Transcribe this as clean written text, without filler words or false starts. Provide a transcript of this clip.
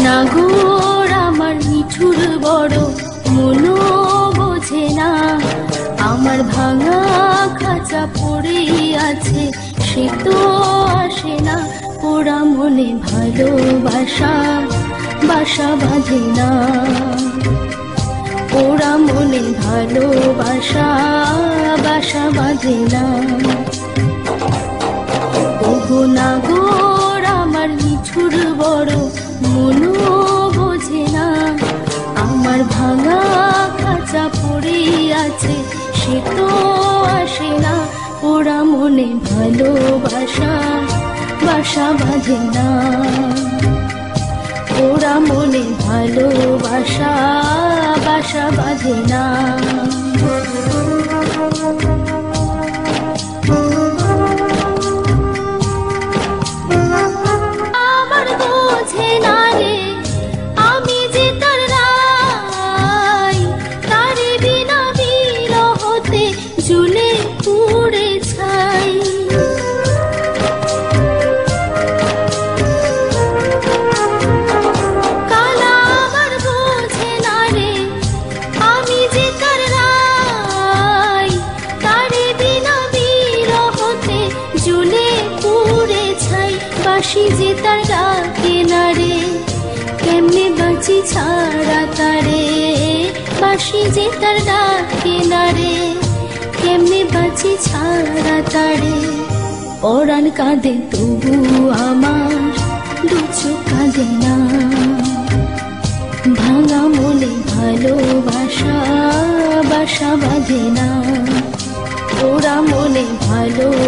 নাগর আমার মিঠুর বড় মনো বোঝে না, আমার ভাঙা খাঁচা পড়ে আছে সে তো আসে না, ওরা মনে ভালোবাসা বাসা বাঁধে না, ওরা মনে ভালোবাসা বাসা বাঁধে না। ওগো নাগর আমার মিঠুর বড় মনো বোঝে না, আমার ভাঙা খাঁচা পড়ে আছে সে তো আসে না, ওরা মনে ভালোবাসা বাসা বাঁধে না, ওরা মনে ভালোবাসা বাসা বাঁধে না। আমার বোঝে না রে আমি যে তার রাই, তারে বিনা বিরহতে ঝুলে পুড়ে ছাই। কালা আমার বোঝে না রে আমি যে তার রাই, তারে বিনা বিরহতে ঝুলে পুড়ে ছাই। বাঁশি যে তার ডাকে না রে কেমনে বাঁচি ছাড়া তারে, বাঁশি যে তার ডাকে না রে কেমনে বাঁচি ছাড়া তারে। পরাণ কাঁদে তবু আমার দু চোখ কাঁদে না, ভাঙা মনে ভালোবাসা বাসা বাঁধে না, ওরা মনে ভালো